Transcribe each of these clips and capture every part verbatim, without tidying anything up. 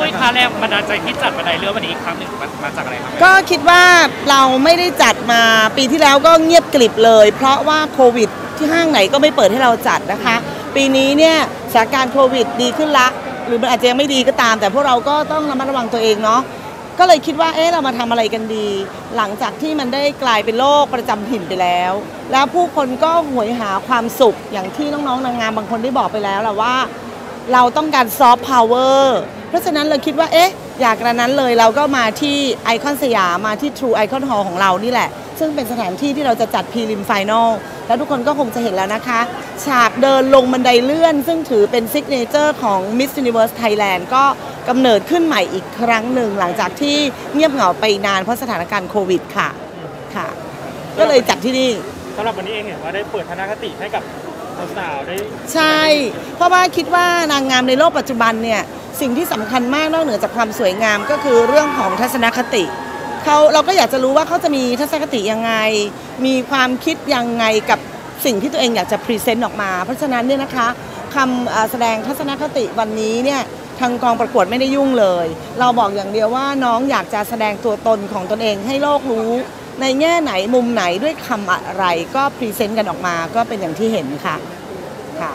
ปุ้ยคะแรงบันดาลใจที่จัดบันไดเลื่อนวันนี้อีกครั้งหนึ่งมาจากอะไรครับก็คิดว่าเราไม่ได้จัดมาปีที่แล้วก็เงียบกริบเลยเพราะว่าโควิดที่ห้างไหนก็ไม่เปิดให้เราจัดนะคะปีนี้เนี่ยสถานการณ์โควิดดีขึ้นละหรือมันอาจจะยังไม่ดีก็ตามแต่พวกเราก็ต้องระมัดระวังตัวเองเนาะก็เลยคิดว่าเอ๊ะเรามาทำอะไรกันดีหลังจากที่มันได้กลายเป็นโรคประจำถิ่นไปแล้วแล้วผู้คนก็หวยหาความสุขอย่างที่น้องๆนางงามบางคนได้บอกไปแล้วแหละว่าเราต้องการซอฟต์พาวเวอร์เพราะฉะนั้นเราคิดว่าเอ๊ะอยากกระนั้นเลยเราก็มาที่ไอคอนสยามมาที่ True Icon Hall ของเรานี่แหละซึ่งเป็นสถานที่ที่เราจะจัดพรีลิมไฟแนลแล้วทุกคนก็คงจะเห็นแล้วนะคะฉากเดินลงบันไดเลื่อนซึ่งถือเป็นซิกเนเจอร์ของ Miss Universe Thailand ก็กำเนิดขึ้นใหม่อีกครั้งหนึ่งหลังจากที่เงียบเหงาไปนานเพราะสถานการณ์โควิดค่ะค่ะก็เลยจัดที่นี่สำหรับวันนี้เองเห็นว่าได้เปิดทัศนคติให้กับสาวๆได้ใช่เพราะว่าคิดว่านางงามในโลกปัจจุบันเนี่ยสิ่งที่สำคัญมากนอกเหนือจากความสวยงามก็คือเรื่องของทัศนคติเขาเราก็อยากจะรู้ว่าเขาจะมีทัศนคติยังไงมีความคิดยังไงกับสิ่งที่ตัวเองอยากจะพรีเซนต์ออกมาเพราะฉะนั้นเนี่ยนะคะคำแสดงทัศนคติวันนี้เนี่ยทางกองประกวดไม่ได้ยุ่งเลยเราบอกอย่างเดียวว่าน้องอยากจะแสดงตัวตนของตนเองให้โลกรู้ในแง่ไหนมุมไหนด้วยคำอะไรก็พรีเซนต์กันออกมาก็เป็นอย่างที่เห็นค่ะค่ะ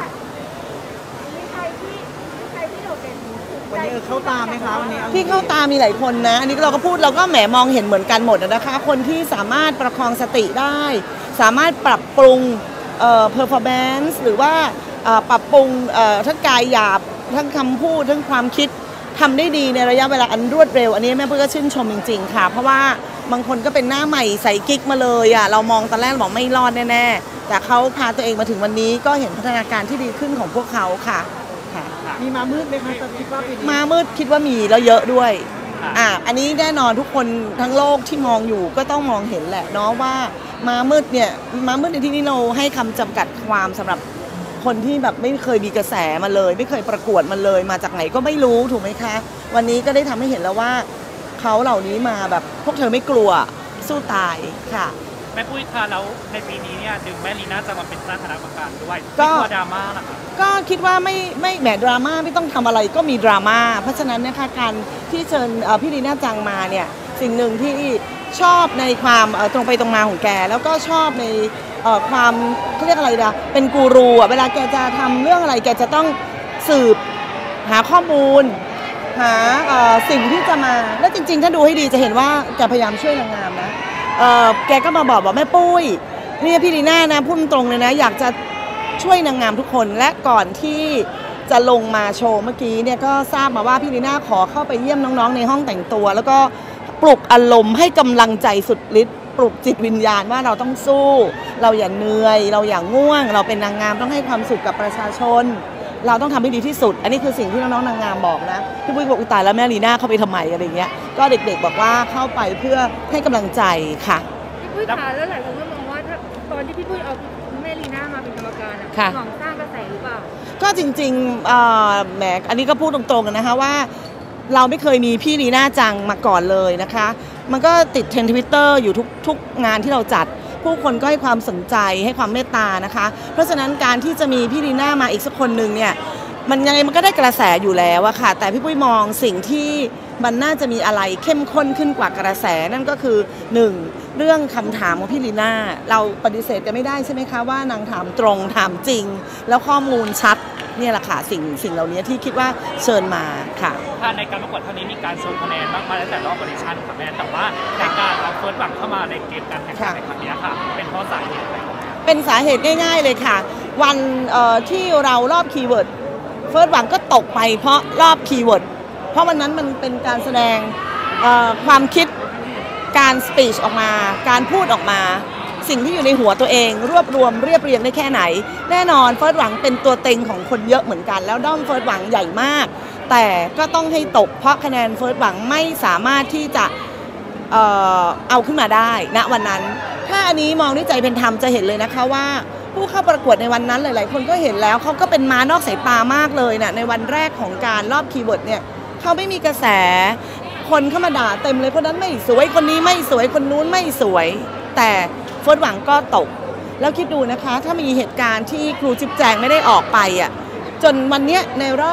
วันนี้เข้าตาไหมคะวันนี้ที่เข้าตามีหลายคนนะอันนี้เราก็พูดเราก็แหมมองเห็นเหมือนกันหมดนะคะคนที่สามารถประคองสติได้สามารถปรับปรุงเอ่อ performance หรือว่าปรับปรุงทั้งกายหยาบทั้งคำพูดทั้งความคิดทำได้ดีในระยะเวลาอันรวดเร็วอันนี้แม่ปุ้ยก็ชื่นชมจริงๆค่ะเพราะว่าบางคนก็เป็นหน้าใหม่ใส่กิ๊กมาเลยอ่ะเรามองตอนแรกบอกไม่รอดแน่ๆแต่เขาพาตัวเองมาถึงวันนี้ก็เห็นพัฒนาการที่ดีขึ้นของพวกเขาค่ะมีมามืดไหมคะคิดว่าปีนี้มามืดคิดว่ามีแล้วเยอะด้วยอ่ะอันนี้แน่นอนทุกคนทั้งโลกที่มองอยู่ก็ต้องมองเห็นแหละเนาะว่ามามืดเนี่ยมามืดในที่นี้เราให้คำจำกัดความสำหรับคนที่แบบไม่เคยมีกระแสมาเลยไม่เคยประกวดมาเลยมาจากไหนก็ไม่รู้ถูกไหมคะวันนี้ก็ได้ทำให้เห็นแล้วว่าเขาเหล่านี้มาแบบพวกเธอไม่กลัวสู้ตายค่ะแม่ปุ้ยคะแล้วในปีนี้เนี่ยดึงแม่ลีน่าจะมาเป็นคณะกรรมการด้วยก็ดราม่านะคะก็คิดว่าไม่ไม่แหมดราม่าไม่ต้องทำอะไรก็มีดราม่าเพราะฉะนั้นนะคะการที่เชิญพี่ลีน่าจังมาเนี่ยสิ่งหนึ่งที่ชอบในความตรงไปตรงมาของแกแล้วก็ชอบในความเขาเรียกอะไรนะเป็นกูรูอ่ะเวลาแกจะทำเรื่องอะไรแกจะต้องสืบหาข้อมูลหาสิ่งที่จะมาแล้วจริงๆถ้าดูให้ดีจะเห็นว่าแกพยายามช่วยนางงามนะแกก็มาบอกบอกแม่ปุ้ยนี่พี่ลีน่านะพูดตรงเลยนะอยากจะช่วยนางงามทุกคนและก่อนที่จะลงมาโชว์เมื่อกี้เนี่ยก็ทราบมาว่าพี่ลีน่าขอเข้าไปเยี่ยมน้องๆในห้องแต่งตัวแล้วก็ปลุกอารมณ์ให้กำลังใจสุดฤทธิ์ปลุกจิตวิญญาณว่าเราต้องสู้เราอย่าเหนื่อยเราอย่าง่วงเราเป็นนางงามต้องให้ความสุขกับประชาชนเราต้องทำให้ดีที่สุดอันนี้คือสิ่งที่น้องๆนางงามบอกนะพี่ปุ้ยบอกอุตายแล้วแม่ลีน่าเข้าไปทำไมอะไรเงี้ยก็เด็กๆบอกว่าเข้าไปเพื่อให้กำลังใจค่ะพี่ปุ้ยคะแล้วหลายคนก็มองว่าถ้าตอนที่พี่ปุ้ยเอาแม่ลีน่ามาเป็นกรรมการอ่ะหวังสร้างกระแสหรือเปล่าก็จริงๆแหมอันนี้ก็พูดตรงๆกันนะคะว่าเราไม่เคยมีพี่ลีน่าจังมาก่อนเลยนะคะมันก็ติดเทรนด์ทวิตเตอร์อยู่ทุกทุกงานที่เราจัดผู้คนก็ให้ความสนใจให้ความเมตตานะคะเพราะฉะนั้นการที่จะมีพี่ลีน่ามาอีกสักคนหนึ่งเนี่ยมันยังไงมันก็ได้กระแสอยู่แล้วอะค่ะแต่พี่ปุ้ยมองสิ่งที่มันน่าจะมีอะไรเข้มข้นขึ้นกว่ากระแสนั่นก็คือหนึ่งเรื่องคำถามของพี่ลีน่าเราปฏิเสธกันไม่ได้ใช่ไหมคะว่านางถามตรงถามจริงแล้วข้อมูลชัดนี่แหละค่ะสิ่งสิ่งเหล่านี้ที่คิดว่าเชิญมาค่ะในการประกวดครั้งนี้มีการส่งคะแนนมากมายตั้งแต่รอบออดิชั่นค่ะแม่แต่ว่าในการเอาเฟิร์สหวังเข้ามาในเกมการแข่งขันในครั้งนี้ค่ะเป็นเพราะสาเหตุอะไรเป็นสาเหตุง่ายๆเลยค่ะวันที่เรารอบคีย์เวิร์ดเฟิร์สหวังก็ตกไปเพราะรอบคีย์เวิร์ดเพราะวันนั้นมันเป็นการแสดงความคิดการสปีชออกมาการพูดออกมาสิ่งที่อยู่ในหัวตัวเองรวบรวมเรียบเรียงได้แค่ไหนแน่นอนเฟิร์สหวังเป็นตัวเต็งของคนเยอะเหมือนกันแล้วด้อมเฟิร์สหวังใหญ่มากแต่ก็ต้องให้ตกเพราะคะแนนเฟิร์สหวังไม่สามารถที่จะ เอ่อ เอาขึ้นมาได้ณวันนั้นถ้าอันนี้มองด้วยใจเป็นธรรมจะเห็นเลยนะคะว่าผู้เข้าประกวดในวันนั้นหลายๆคนก็เห็นแล้วเขาก็เป็นม้านอกสายตามากเลยนะในวันแรกของการรอบคีย์เวิร์ดเนี่ยเขาไม่มีกระแสคนเข้ามาด่าเต็มเลยคนนั้นไม่สวยคนนี้ไม่สวยคนนู้นไม่สวยแต่เฟิร์สหวังก็ตกแล้วคิดดูนะคะถ้ามีเหตุการณ์ที่ครูจิ๊บแจงไม่ได้ออกไปอ่ะจนวันนี้ในรอบ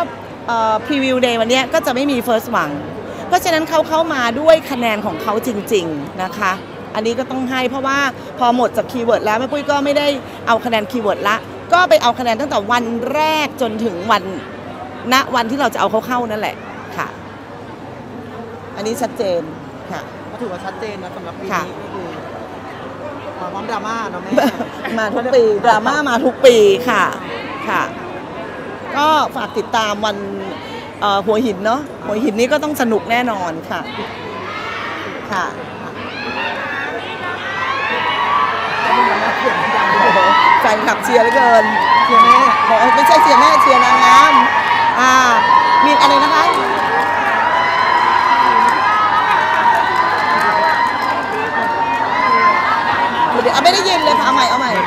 พรีวิวเดย์วันนี้ก็จะไม่มี First หวังเพราะฉะนั้นเขาเข้ามาด้วยคะแนนของเขาจริงๆนะคะอันนี้ก็ต้องให้เพราะว่าพอหมดจากคีย์เวิร์ดแล้วแม่ปุ้ยก็ไม่ได้เอาคะแนนคีย์เวิร์ดละก็ไปเอาคะแนนตั้งแต่วันแรกจนถึงวันณวันที่เราจะเอาเขาเข้านั่นแหละค่ะอันนี้ชัดเจนค่ะก็ถือว่าชัดเจนนะสำหรับปีนี้ก็คือมาพร้อมดราม่าเนาะแม่มาทุกปีดราม่ามาทุกปีค่ะค่ะก็ฝากติดตามวันหัวหินเนาะหัวหินนี้ก็ต้องสนุกแน่นอนค่ะค่ะแฟนคลับเชียร์เหลือเกินเชียร์แม่ไม่ใช่เชียร์แม่เชียร์นางงามอ่ามีอะไรนะคะเดี๋ยวไม่ได้ยินเลยค่ะเอาใหม่เอาใหม่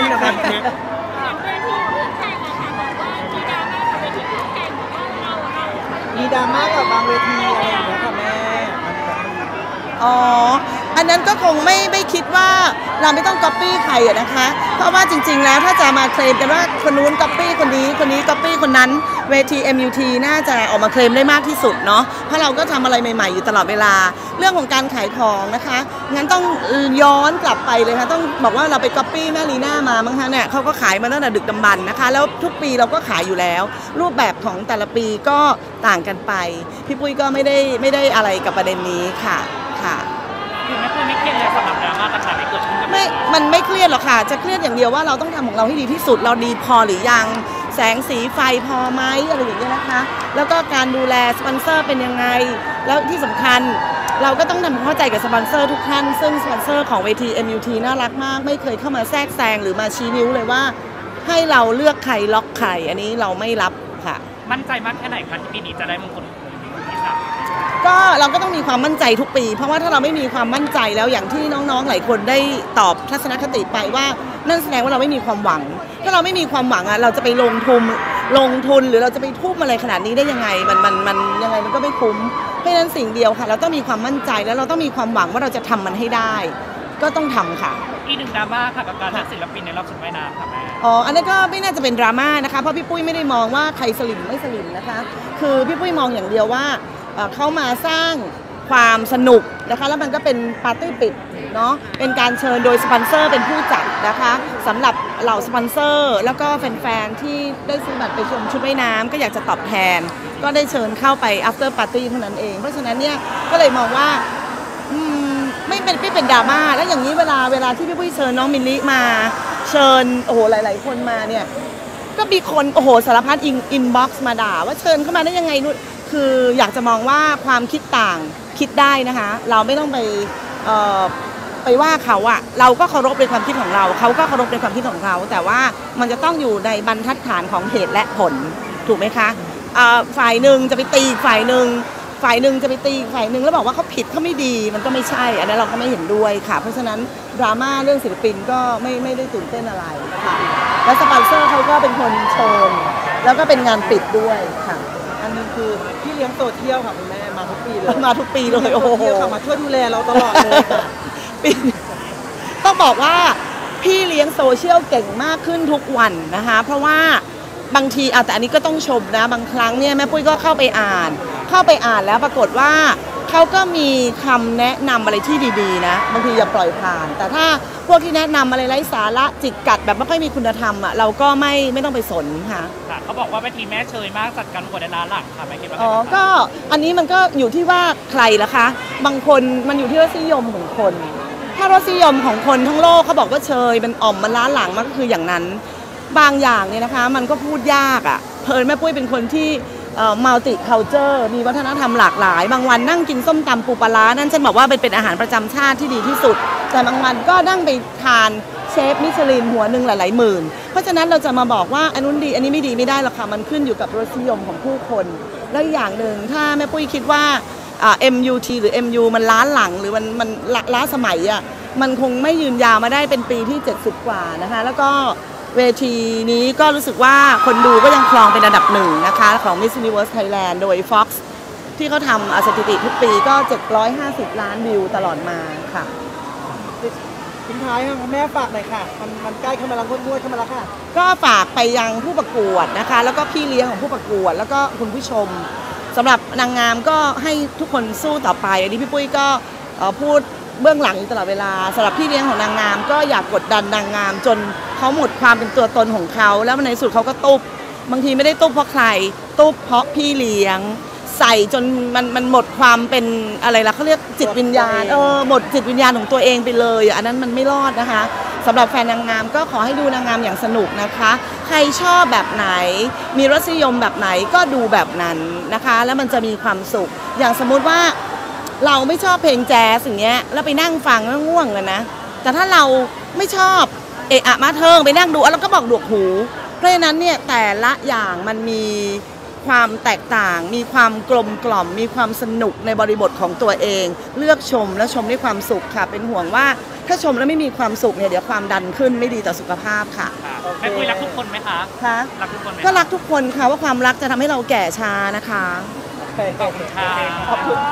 มีดราม่ากับบางเวทีอะไรอย่างเงี้ยค่ะแม่อ๋ออันนั้นก็คงไม่ไม่คิดว่าเราไม่ต้องก๊อปปี้ใครอะนะคะเพราะว่าจริงๆแล้วถ้าจะมาเคลมกันว่าคนนู้นก๊อปปี้คนนี้คนนี้ก๊อปปี้คนนั้นเวที เอ็ม ยู ที น่าจะออกมาเคลมได้มากที่สุดเนาะเพราะเราก็ทำอะไรใหม่ๆอยู่ตลอดเวลาเรื่องของการขายของนะคะงั้นต้องย้อนกลับไปเลยค่ะต้องบอกว่าเราไปก๊อปปี้แม่ลีน่ามามั้งคะเนี่ยเขาก็ขายมาตั้งแต่ดึกดำบรรพ์นะคะแล้วทุกปีเราก็ขายอยู่แล้วรูปแบบของแต่ละปีก็ต่างกันไปพี่ปุ้ยก็ไม่ได้ไม่ได้อะไรกับประเด็นนี้ค่ะค่ะคือไม่เคยไม่เครียดเลยสำหรับดราม่าต่างๆที่เกิดขึ้นกับไม่มันไม่เครียดหรอกค่ะจะเครียดอย่างเดียวว่าเราต้องทำของเราให้ดีที่สุดเราดีพอหรือยังแสงสีไฟพอไหมอะไรอย่างเงี้ยนะคะแล้วก็การดูแลสปอนเซอร์เป็นยังไงแล้วที่สำคัญเราก็ต้องทำความเข้าใจกับสปอนเซอร์ทุกท่านซึ่งสปอนเซอร์ของเวที เอ็ม ยู ที น่ารักมากไม่เคยเข้ามาแทรกแซงหรือมาชี้นิ้วเลยว่าให้เราเลือกใครล็อกใครอันนี้เราไม่รับค่ะมั่นใจมากแค่ไหนคะที่ปีนี้จะได้มงกุฎที่สามก็เราก็ต้องมีความมั่นใจทุกปีเพราะว่าถ้าเราไม่มีความมั่นใจแล้วอย่างที่น้องๆหลายคนได้ตอบทัศนคติไปว่านั่นแสดงว่าเราไม่มีความหวังถ้าเราไม่มีความหวังอ่ะเราจะไปลงทุนลงทุนหรือเราจะไปทุ่มอะไรขนาดนี้ได้ยังไงมันมันมันยังไงมันก็ไม่คุ้มเพราะฉะนั้นสิ่งเดียวค่ะเราต้องมีความมั่นใจแล้วเราต้องมีความหวังว่าเราจะทำมันให้ได้ก็ต้องทำค่ะอีกหนึ่งดราม่าค่ะกับการเลือกศิลปินในรอบชุดว่ายน้ำค่ะแม่อ๋ออันนั้นก็ไม่น่าจะเป็นดราม่านะคะเพราะพี่ปุ้ยไม่ได้มองว่าใครสลิมไม่สลิมนะคะคือพี่ปุ้ยมองอย่างเดียวว่าเขามาสร้างความสนุกนะคะแล้วมันก็เป็นปาร์ตี้ปิดเนาะเป็นการเชิญโดยสปอนเซอร์เป็นผู้จัดนะคะสำหรับเหล่าสปอนเซอร์แล้วก็แฟนๆที่ได้ซื้อบัตรไปชมชุดว่ายน้ำก็อยากจะตอบแทนก็ได้เชิญเข้าไป after party เท่านั้นเองเพราะฉะนั้นเนี่ยก็เลยมองว่าไม่เป็นไม่เป็นดราม่าแล้วอย่างนี้เวลาเวลาที่พี่ปุ้ยเชิญน้องมิลลิมาเชิญโอ้โหหลายๆคนมาเนี่ยก็มีคนโอ้โหสารพัดอินบ็อกซ์มาด่าว่าเชิญเข้ามาได้ยังไงนู่นคืออยากจะมองว่าความคิดต่างคิดได้นะคะเราไม่ต้องไปเอ่อไปว่าเขาอะเราก็เคารพในความคิดของเราเขาก็เคารพในความคิดของเขาแต่ว่ามันจะต้องอยู่ในบรรทัดฐานของเหตุและผลถูกไหมคะฝ่ายหนึ่งจะไปตีฝ่ายหนึ่งฝ่ายหนึ่งจะไปตีฝ่ายหนึ่งแล้วบอกว่าเขาผิดเขาไม่ดีมันก็ไม่ใช่อันนั้นเราก็ไม่เห็นด้วยค่ะเพราะฉะนั้นดราม่าเรื่องศิลปินก็ไม่ไม่ได้ตื่นเต้นอะไรค่ะและสปอนเซอร์เขาก็เป็นคนเชิญแล้วก็เป็นงานปิดด้วยค่ะอันนี้คือพี่เลี้ยงโซเชียลค่ะคุณแม่มาทุกปีเลยมาทุกปีเลยโอ้โหมาช่วยดูแลเราตลอดเลยค่ะต้องบอกว่าพี่เลี้ยงโซเชียลเก่งมากขึ้นทุกวันนะคะเพราะว่าบางทีแต่อันนี้ก็ต้องชมนะบางครั้งเนี่ยแม่ปุ้ยก็เข้าไปอ่านเข้าไปอ่านแล้วปรากฏว่าเขาก็มีคำแนะนำอะไรที่ดีๆนะบางทีอย่าปล่อยผ่านแต่ถ้าพวกที่แนะนำอะไรไร้สาระจิกกัดแบบไม่ค่อยมีคุณธรรมอ่ะเราก็ไม่ไม่ต้องไปสนค่ะเขาบอกว่าเวทีแม่เชยมากจัดการกวดในร้านหลังค่ะไม่คิดว่าอ๋อก็อันนี้มันก็อยู่ที่ว่าใครล่ะคะบางคนมันอยู่ที่รสนิยมของคนถ้ารสนิยมของคนทั้งโลกเขาบอกว่าเชยมันอ่อมมันล้าหลังมันก็คืออย่างนั้นบางอย่างเนี่ยนะคะมันก็พูดยากอ่ะเพลินแม่ปุ้ยเป็นคนที่มัลติคัลเจอร์มีวัฒนธรรมหลากหลายบางวันนั่งกินส้มตำปูปลาร้านั่นฉันบอกว่าเป็นเป็นอาหารประจำชาติที่ดีที่สุดแต่บางวันก็นั่งไปทานเชฟมิชลินหัวหนึ่งหลายๆหมื่นเพราะฉะนั้นเราจะมาบอกว่าอันนู้นดีอันนี้ไม่ดีไม่ได้หรอกค่ะมันขึ้นอยู่กับรสนิยมของผู้คนแล้วอย่างหนึ่งถ้าแม่ปุ้ยคิดว่า เอ็ม ยู ที หรือ เอ็ม ยู มันล้าหลังหรือมันมันล้าสมัยอ่ะมันคงไม่ยืนยาวมาได้เป็นปีที่เจ็ดสิบกว่านะคะแล้วก็เวทีนี้ก็รู้สึกว่าคนดูก็ยังครองเป็นอันดับหนึ่งนะคะของ Miss Universe Thailand โดย Fox ที่เขาทำสถิติทุกปีก็เจ็ดร้อยห้าสิบล้านวิวตลอดมาค่ะทิ้งท้ายค่ะแม่ฝากหน่อยค่ะมันมันใกล้เข้ามาแล้วงวดเข้ามาแล้วค่ะก็ฝากไปยังผู้ประกวดนะคะแล้วก็พี่เลี้ยงของผู้ประกวดแล้วก็คุณผู้ชมสำหรับนางงามก็ให้ทุกคนสู้ต่อไปอันนี้พี่ปุ้ยก็เอ่อพูดเบื้องหลังอยู่ตลอดเวลาสำหรับพี่เลี้ยงของนางงามก็อยากกดดันนางงามจนเขาหมดความเป็นตัวตนของเขาแล้วในสุดเขาก็ตุบบางทีไม่ได้ตุบเพราะใครตุบเพราะพี่เลี้ยงใส่จนมันมันหมดความเป็นอะไรล่ะเขาเรียกจิตวิญญาณเออหมดจิตวิญญาณของตัวเองไปเลยอันนั้นมันไม่รอดนะคะสำหรับแฟนนางงามก็ขอให้ดูนางงามอย่างสนุกนะคะใครชอบแบบไหนมีรสนิยมแบบไหนก็ดูแบบนั้นนะคะแล้วมันจะมีความสุขอย่างสมมุติว่าเราไม่ชอบเพลงแจ๊สอย่างเงี้ยแล้วไปนั่งฟังแล้วง่วงกันนะแต่ถ้าเราไม่ชอบเอะอะมาเทิงไปนั่งดูแล้วก็บอกดวกหูเพราะฉะนั้นเนี่ยแต่ละอย่างมันมีความแตกต่างมีความกลมกล่อมมีความสนุกในบริบทของตัวเองเลือกชมและชมด้วยความสุขค่ะเป็นห่วงว่าถ้าชมแล้วไม่มีความสุขเนี่ยเดี๋ยวความดันขึ้นไม่ดีต่อสุขภาพค่ะแม่ปุ้ยรักทุกคนไหมคะค่ะรักทุกคนไหมก็รักทุกคนค่ะว่าความรักจะทำให้เราแก่ช้านะคะขอบคุณค่ะขอบคุณ